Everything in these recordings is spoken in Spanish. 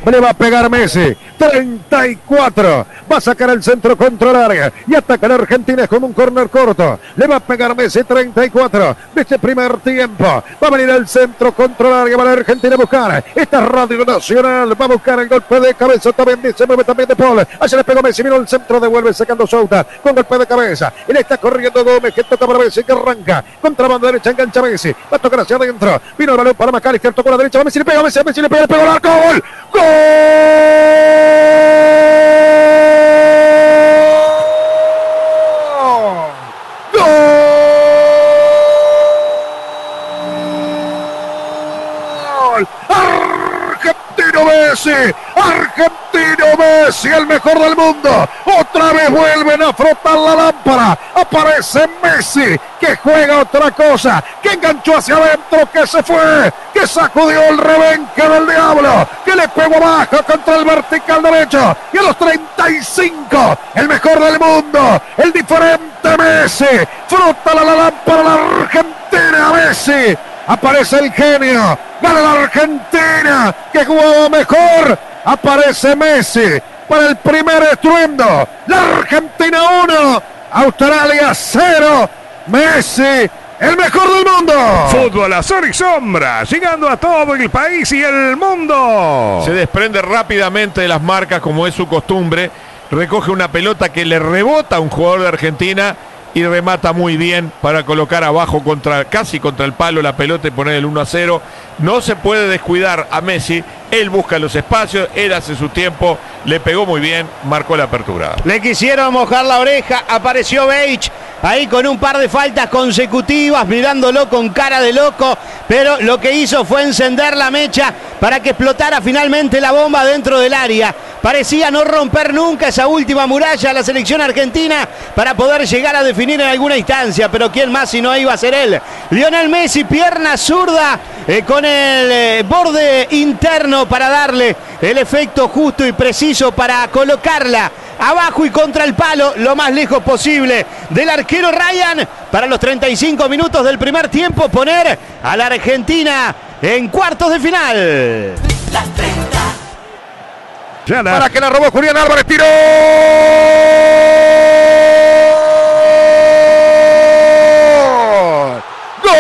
Le va a pegar Messi. 34. Va a sacar el centro contra el área. Y ataca la Argentina con un córner corto. Le va a pegar Messi. 34. De este primer tiempo. Va a venir el centro contra el área. Va la Argentina a buscar. Esta Radio Nacional. Va a buscar el golpe de cabeza. También se mueve también de Paul. Allá le pegó Messi. Vino el centro. Devuelve sacando Souta. Con golpe de cabeza. Y le está corriendo Gómez. Que toca para Messi. Que arranca. Contra banda derecha. Engancha Messi. Va a tocar hacia adentro. Vino el balón para McAllister. Tocó a la derecha. Va Messi. Le pega a Messi. A Messi le pega. Le pegó al arco. ¡Gol! ¡Gol! Argentino Messi, Argentino Messi, el mejor del mundo. Otra vez vuelven a frotar la lámpara. Aparece Messi, que juega otra cosa, que enganchó hacia adentro, que se fue, que sacudió el rebenque del diablo, que le pegó abajo contra el vertical derecho. Y a los 35, el mejor del mundo, el diferente Messi, frota la lámpara la Argentina Messi. Aparece el genio, gana la Argentina, que jugaba mejor. Aparece Messi para el primer estruendo. La Argentina 1, Australia 0. Messi, el mejor del mundo. Fútbol a sol y sombra, llegando a todo el país y el mundo. Se desprende rápidamente de las marcas, como es su costumbre. Recoge una pelota que le rebota a un jugador de Argentina y remata muy bien para colocar abajo casi contra el palo la pelota y poner el 1-0. No se puede descuidar a Messi. Él busca los espacios, él hace su tiempo, le pegó muy bien, marcó la apertura. Le quisieron mojar la oreja, apareció Beich ahí con un par de faltas consecutivas, mirándolo con cara de loco, pero lo que hizo fue encender la mecha para que explotara finalmente la bomba dentro del área. Parecía no romper nunca esa última muralla la selección argentina para poder llegar a definir en alguna instancia, pero quién más si no iba a ser él. Lionel Messi, pierna zurda con el borde interno para darle el efecto justo y preciso para colocarla abajo y contra el palo lo más lejos posible del arquero Ryan para los 35 minutos del primer tiempo poner a la Argentina en cuartos de final. Las 30. Para que la robó Julián Álvarez, tiró. ¡Gol!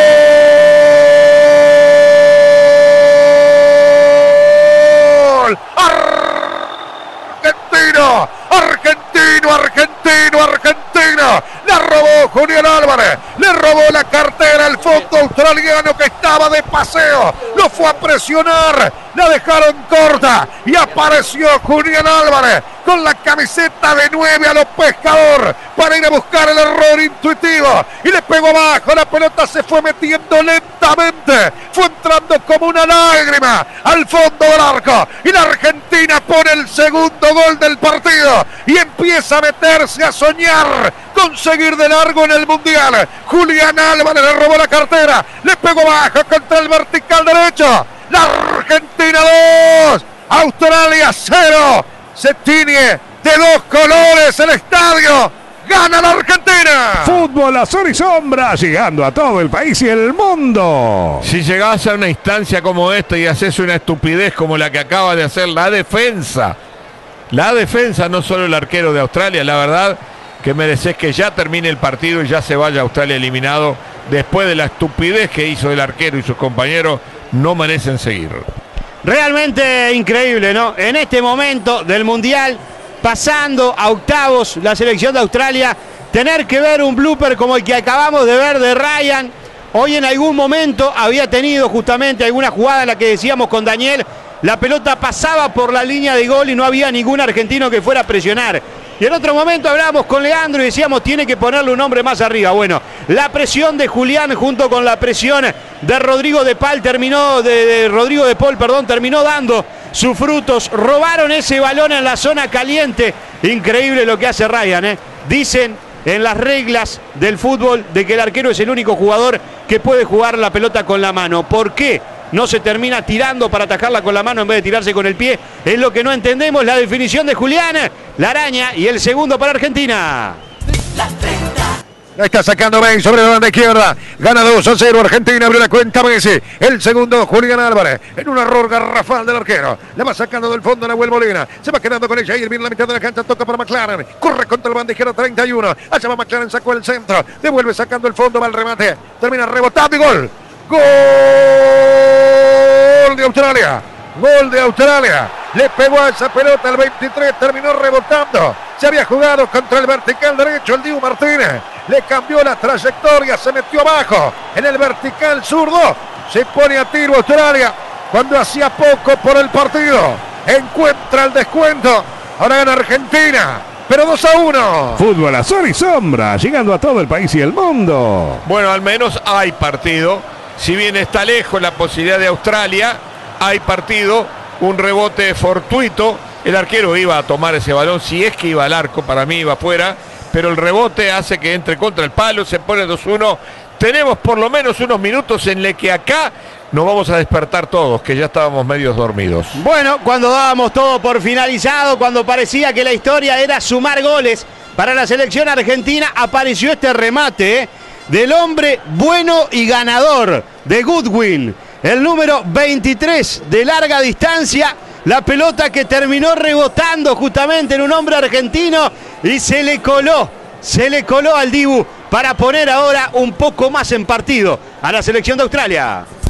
Argentino, argentino, argentino, argentino. La robó Julián Álvarez, le robó la cartera al fondo australiano que estaba de paseo, lo fue a presionar, la dejaron corta y apareció Julián Álvarez con la camiseta de 9 a los pescador para ir a buscar el error intuitivo y le pegó abajo, la pelota se fue metiendo lentamente, fue entrando como una lágrima al fondo del arco y la Argentina pone el segundo gol del partido y empieza a meterse a soñar con seguir de largo en el Mundial. Julián Álvarez le robó la cartera, le pegó abajo contra el vertical derecho. La Argentina 2, Australia 0. Se tiñe de dos colores el estadio. Gana la Argentina. Fútbol a sol y sombra, llegando a todo el país y el mundo. Si llegás a una instancia como esta y haces una estupidez como la que acaba de hacer la defensa, no solo el arquero de Australia, la verdad que mereces que ya termine el partido y ya se vaya Australia eliminado. Después de la estupidez que hizo el arquero y sus compañeros, no merecen seguir. Realmente increíble, ¿no? En este momento del Mundial, pasando a octavos la selección de Australia, tener que ver un blooper como el que acabamos de ver de Ryan. Hoy en algún momento había tenido justamente alguna jugada en la que decíamos con Daniel, la pelota pasaba por la línea de gol y no había ningún argentino que fuera a presionar. Y en otro momento hablábamos con Leandro y decíamos tiene que ponerle un hombre más arriba. Bueno, la presión de Julián junto con la presión de Rodrigo de Paul terminó dando sus frutos. Robaron ese balón en la zona caliente. Increíble lo que hace Ryan, ¿eh? Dicen en las reglas del fútbol de que el arquero es el único jugador que puede jugar la pelota con la mano. ¿Por qué no se termina tirando para atajarla con la mano en vez de tirarse con el pie? Es lo que no entendemos. La definición de Julián, la araña y el segundo para Argentina. Las 30. Está sacando Messi sobre la banda izquierda. Gana 2-0 Argentina. Abrió la cuenta Messi. El segundo Julián Álvarez. En un error garrafal del arquero. La va sacando del fondo Nahuel Molina. Se va quedando con ella. Y viene la mitad de la cancha. Toca para McLaren. Corre contra el banda izquierda 31. Allá va McLaren. Sacó el centro. Devuelve sacando el fondo. Va el remate. Termina rebotando y gol. Gol de Australia. Gol de Australia. Le pegó a esa pelota el 23. Terminó rebotando. Se había jugado contra el vertical derecho el Dibu Martínez. Le cambió la trayectoria. Se metió abajo. En el vertical zurdo. Se pone a tiro Australia. Cuando hacía poco por el partido. Encuentra el descuento. Ahora gana Argentina. Pero 2-1. Fútbol a sol y sombra, llegando a todo el país y el mundo. Bueno, al menos hay partido. Si bien está lejos la posibilidad de Australia, hay partido. Un rebote fortuito. El arquero iba a tomar ese balón, si es que iba al arco, para mí iba afuera. Pero el rebote hace que entre contra el palo, se pone 2-1. Tenemos por lo menos unos minutos en los que acá nos vamos a despertar todos, que ya estábamos medios dormidos. Bueno, cuando dábamos todo por finalizado, cuando parecía que la historia era sumar goles para la selección argentina, apareció este remate del hombre bueno y ganador, de Goodwin. El número 23 de larga distancia, la pelota que terminó rebotando justamente en un hombre argentino y se le coló al Dibu para poner ahora un poco más en partido a la selección de Australia.